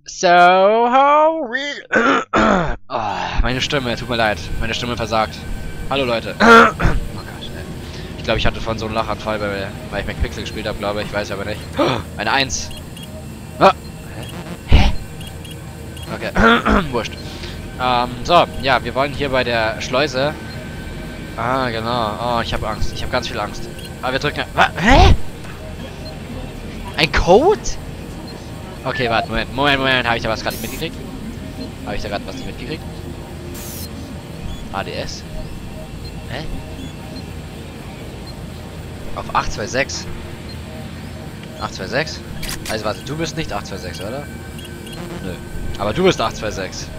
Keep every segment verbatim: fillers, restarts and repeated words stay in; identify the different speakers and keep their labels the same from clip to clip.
Speaker 1: So how oh, meine Stimme, tut mir leid. Meine Stimme versagt. Hallo Leute. Oh Gott, ey. Ich glaube, ich hatte von so einem Lachanfall, weil, weil ich McPixel gespielt habe, glaube ich. Weiß aber nicht. Eine Eins. Ah. Hä? Okay. Wurscht. Ähm, so, ja, wir wollen hier bei der Schleuse. Ah, genau. Oh, ich habe Angst. Ich habe ganz viel Angst. Aber wir drücken... Was? Hä? Ein Code? Okay, warte, Moment, Moment, Moment. Habe ich da was gerade nicht mitgekriegt? Habe ich da gerade was nicht mitgekriegt? A D S? Hä? Auf acht zwei sechs. acht zwei sechs? Also warte, du bist nicht acht zwei sechs, oder? Nö. Aber du bist acht zwei sechs.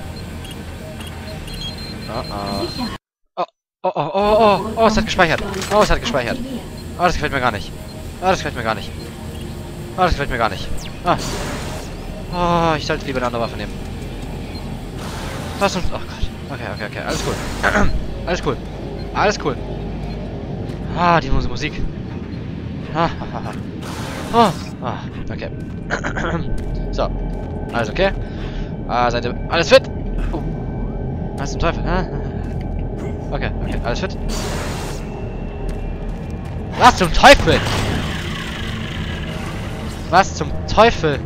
Speaker 1: Oh, oh. Oh, oh, oh, oh, oh, oh, es hat gespeichert. Oh, es hat gespeichert. Oh, das gefällt mir gar nicht. Oh, das gefällt mir gar nicht. Oh, das gefällt mir gar nicht. Ah. Oh, ich sollte lieber eine andere Waffe nehmen. Was und... Oh Gott. Okay, okay, okay. Alles cool. Alles cool. Alles cool. Ah, die Musik. Ah, ah, ah. Oh, ah, okay. So. Alles okay? Ah, seid ihr... Alles fit? Oh. Was zum Teufel? Ah. Okay, okay. Alles fit? Was zum Teufel? Was zum Teufel?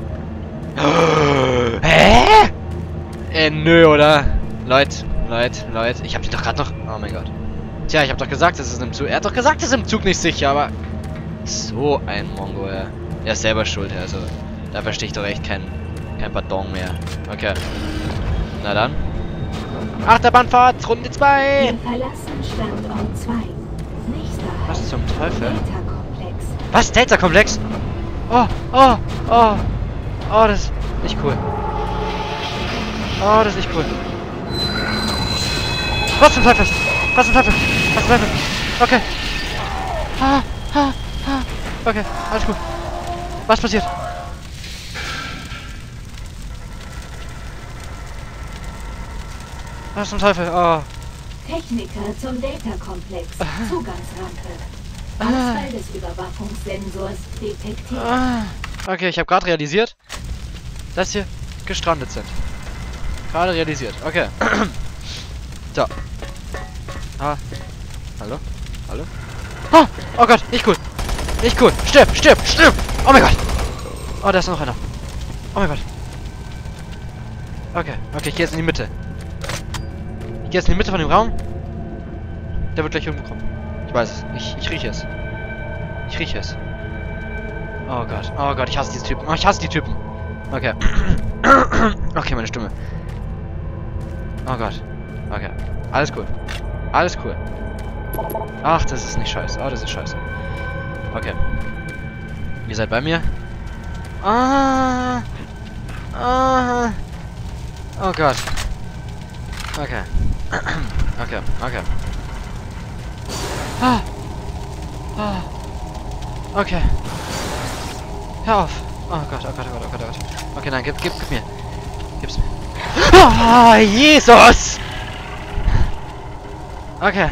Speaker 1: Hä? Äh, nö, oder? Leute, Leute, Leute. Ich hab die doch gerade noch... Oh mein Gott. Tja, ich hab doch gesagt, es ist im Zug... Er hat doch gesagt, es ist im Zug nicht sicher, aber... So ein Mongo, ja. Er ist selber schuld, also... Da verstehe ich doch echt kein... Kein Pardon mehr. Okay. Na dann. Achterbahnfahrt, Runde zwei!
Speaker 2: Wir verlassen Standort zwei. Nächster Halt.
Speaker 1: Was zum Teufel?
Speaker 2: Delta-Komplex.
Speaker 1: Was? Delta-Komplex? Oh, oh, oh. Oh, das ist nicht cool. Oh, das ist nicht cool. Was zum Teufel? Was zum Teufel? Was zum Teufel? Okay. Ah, ah, ah. Okay, alles gut. Was passiert? Was zum Teufel? Oh.
Speaker 2: Techniker zum Delta-Komplex. Zugangsrampe. Ausfall des Überwachungssensors detektiert.
Speaker 1: Ah. Okay, ich habe gerade realisiert, dass wir gestrandet sind. Gerade realisiert. Okay. So. Ah. Hallo? Hallo? Oh, oh Gott, nicht cool. Nicht cool. Stirb, stirb, stirb. Oh mein Gott. Oh, da ist noch einer. Oh mein Gott. Okay, okay, ich gehe jetzt in die Mitte. Ich gehe jetzt in die Mitte von dem Raum. Der wird gleich umgekommen. Ich weiß es. Ich, ich rieche es. Ich rieche es. Oh Gott. Oh Gott, ich hasse diese Typen. Oh, ich hasse die Typen. Okay. Okay, meine Stimme. Oh Gott. Okay. Alles cool. Alles cool. Ach, das ist nicht scheiße. Oh, das ist scheiße. Okay. Ihr seid bei mir? Ah. Ah. Oh Gott. Okay. Okay, okay. Ah. Ah. Okay. Hör auf. Oh Gott, oh Gott, oh Gott, oh Gott, oh Gott. Okay, nein, gib, gib, gib mir. Gib's mir. Ah, Jesus! Okay.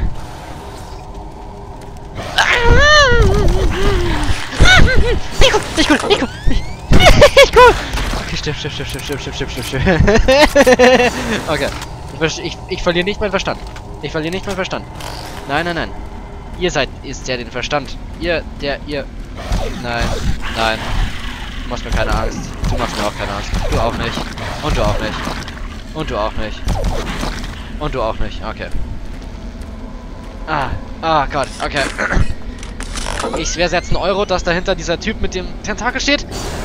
Speaker 1: Nicht gut, nicht gut, nicht gut. Nicht gut. Okay, stirb, stirb, stirb, stirb, stirb, stirb, stirb, stirb. Okay. Ich, ich, ich verliere nicht meinen Verstand. Ich verliere nicht meinen Verstand. Nein, nein, nein. Ihr seid, ist der den Verstand. Ihr, der, ihr... Nein, nein. Du machst mir keine Angst. Du machst mir auch keine Angst. Du auch nicht. Und du auch nicht. Und du auch nicht. Und du auch nicht. Okay. Ah, ah Gott, okay. Ich wäre jetzt ein Euro, dass dahinter dieser Typ mit dem Tentakel steht.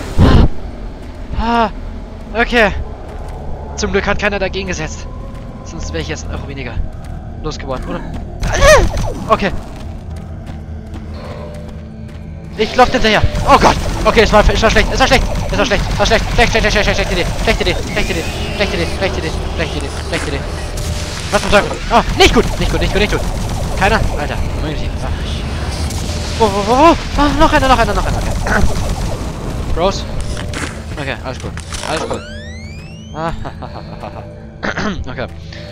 Speaker 1: Ah, okay. Zum Glück hat keiner dagegen gesetzt. Sonst wäre ich jetzt ein Euro weniger losgeworden, oder? Okay. Ich laufe hinterher. Oh Gott. Okay, es war, es war schlecht. Es war schlecht. Es war schlecht. Es war schlecht. Schlecht, schlecht, schlecht, schlecht, schlechte Idee. Schlechte Idee. Schlechte Idee. Schlechte Idee. Schlechte Idee. Schlechte Idee. Schlechte Idee. Was zum Teufel? Oh, nicht gut. Nicht gut, nicht gut, nicht gut. Keiner? Alter. Wo, wo, wo, wo? Ah, noch einer, noch einer, noch einer. Okay. Bros. Okay, alles gut. Alles gut. Ah, okay.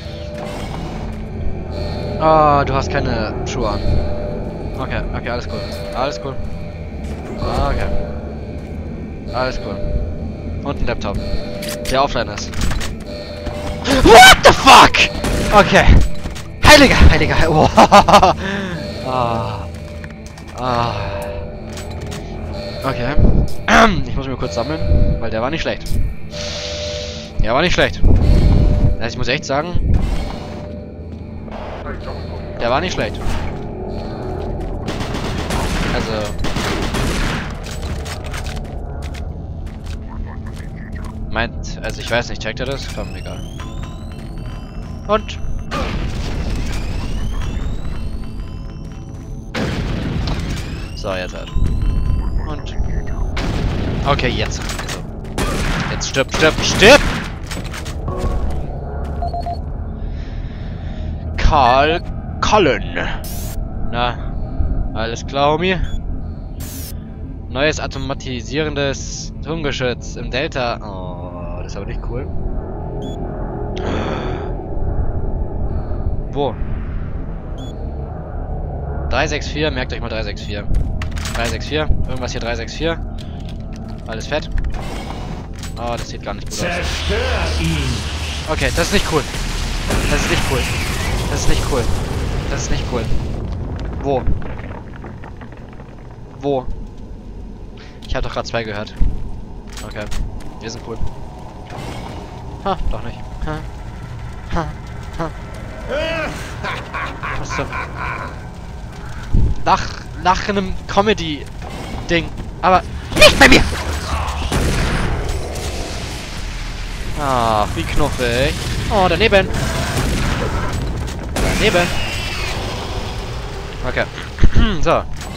Speaker 1: Oh, du hast keine Schuhe an. Okay, okay, alles cool. Alles cool. Okay. Alles cool. Und ein Laptop. der offline ist. What the fuck? Okay. Heiliger, heiliger, oh. ah. Ah. Okay. Ich muss mich kurz sammeln, weil der war nicht schlecht. Der war nicht schlecht. Also ich muss echt sagen, der war nicht schlecht. Also... Meint, also ich weiß nicht, checkt er das? Komm, egal. Und? So, jetzt halt. Und? Okay, jetzt. Also. Jetzt stirb, stirb, stirb! Karl Cullen. Na, alles klar, Homie? Neues automatisierendes Turmgeschütz im Delta. Oh, das ist aber nicht cool. Wo? drei sechs vier, merkt euch mal drei sechs vier. drei sechs vier, irgendwas hier drei sechs vier. Alles fett. Oh, das sieht gar nicht gut aus. Okay, das ist nicht cool. Das ist nicht cool. Das ist nicht cool. Das ist nicht cool. Wo? Wo? Ich habe doch gerade zwei gehört. Okay. Wir sind cool. Ha, doch nicht. Ha. Ha. Ha. Was so? Nach, nach einem Comedy-Ding. Aber nicht bei mir! Ah, wie knuffig. Oh, daneben. Daneben. Okay. So.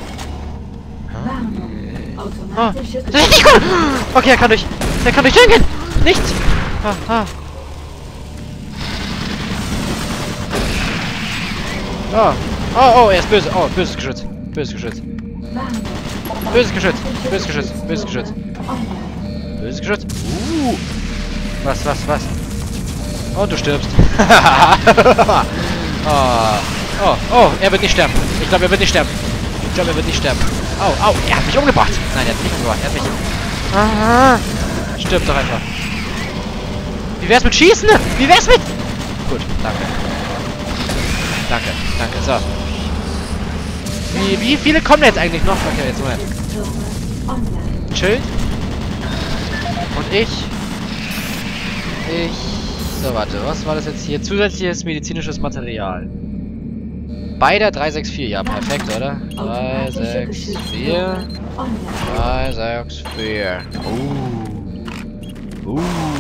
Speaker 1: Oh, das ist nicht gut! Okay, er kann durch. Er kann durch gehen! Nicht! Ah, ah. Oh. Oh, oh, er ist böse. Oh, böses Geschütz. Böses Geschütz. Böses Geschütz. Böses Geschütz. Böses Geschütz. Böses Geschütz. Uh. Was, was, was? Und du stirbst. oh. oh, oh, er wird nicht sterben. Ich glaube, er wird nicht sterben. Ich glaube, er wird nicht sterben. Au, au, er hat mich umgebracht. Nein, er hat mich nicht umgebracht. Er hat mich... Aha. Stirb doch einfach. Wie wär's mit Schießen? Wie wär's mit... Gut, danke. Danke, danke, so. Wie, wie viele kommen jetzt eigentlich noch? Okay, jetzt Moment. Schild. Und ich... Ich... So, warte, was war das jetzt hier? Zusätzliches medizinisches Material. Bei der drei sechs vier, ja, perfekt, oder? drei sechs vier. drei sechs vier. Uh.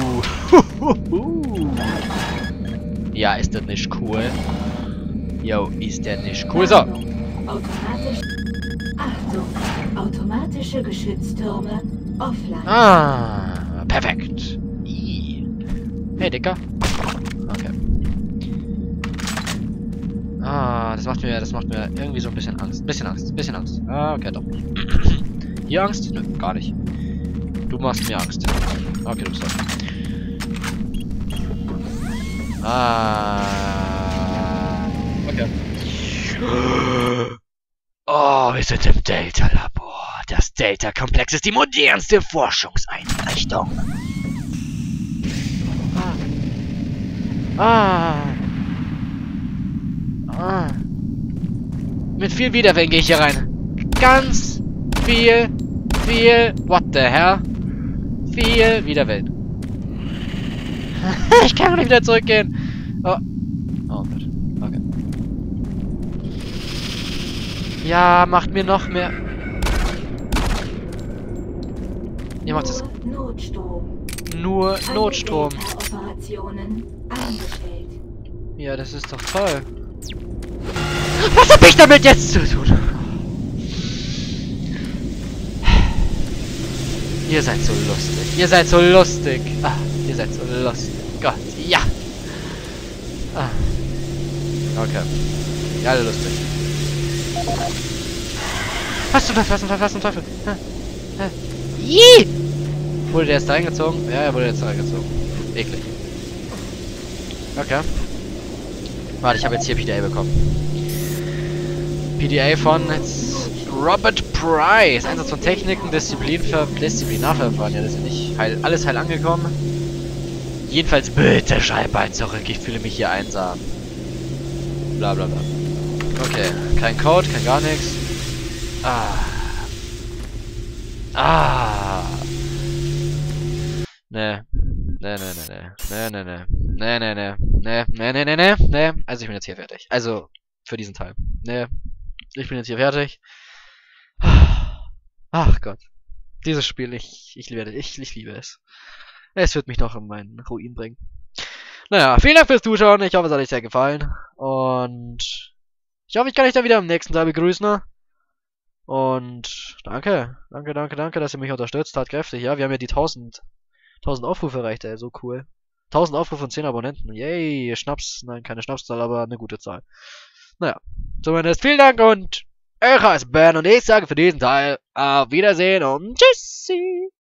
Speaker 1: Uh. Ja, ist das nicht cool? Yo, ist der nicht cool? So.
Speaker 2: Automatisch. Achtung, automatische Geschütztürme offline.
Speaker 1: Ah, perfekt. I. Hey, Dicker. Okay. Ah, das macht mir, das macht mir irgendwie so ein bisschen Angst. Ein bisschen Angst, ein bisschen Angst. Ah, okay, doch. Hier Angst? Nö, gar nicht. Du machst mir Angst. Okay, du bist doch. Ah. Okay. Oh, wir sind im Delta-Labor. Das Delta-Komplex ist die modernste Forschungseinrichtung. Ah. Ah. Ah. Mit viel Widerwillen gehe ich hier rein. Ganz viel, viel... What the hell? Viel Widerwillen. Ich kann nicht wieder zurückgehen. Oh. Oh Gott. Okay. Ja, macht mir noch mehr... Ihr macht es...
Speaker 2: Notstrom.
Speaker 1: Nur Notstrom.
Speaker 2: Operationen eingestellt.
Speaker 1: Ja, das ist doch toll. Was hab ich damit jetzt zu tun? Ihr seid so lustig. Ihr seid so lustig. Ah, ihr seid so lustig. Gott, ja. Ah. Okay. Ja, alle lustig. Was zum Teufel, was zum Teufel, was zum Teufel? Hä? Hä? Ih! Wurde der jetzt da reingezogen? Ja, er wurde jetzt da reingezogen. Eklig. Okay. Warte, ich habe jetzt hier P D A bekommen. P D A von jetzt Robert Price. Einsatz von Techniken, Disziplin für Disziplinarverfahren. Ja, das ist ja nicht heil, alles heil angekommen. jedenfalls bitte schreib bald zurück. Ich fühle mich hier einsam. Bla bla bla. Okay, kein Code, kein gar nichts. Ah. Ah. Nee. Nee, nee, nee, nee. Nee, nee, nee. Nee, nee, nee. Nee, nee, nee, nee, nee. Nee. Also ich bin jetzt hier fertig. Also, für diesen Teil. Nee. Ich bin jetzt hier fertig. Ach Gott. Dieses Spiel, ich, ich liebe ich, ich liebe es. Es wird mich noch in meinen Ruin bringen. Naja, vielen Dank fürs Zuschauen. Ich hoffe, es hat euch sehr gefallen. Und ich hoffe, ich kann euch dann wieder im nächsten Teil begrüßen. Und danke, danke, danke, danke, dass ihr mich unterstützt. Tatkräftig, ja. Wir haben ja die tausend, tausend Aufrufe erreicht, ey. So cool. tausend Aufrufe und zehn Abonnenten. Yay, Schnaps. Nein, keine Schnapszahl, aber eine gute Zahl. Naja, zumindest vielen Dank und euer ist Ben und ich sage für diesen Teil auf Wiedersehen und tschüssi.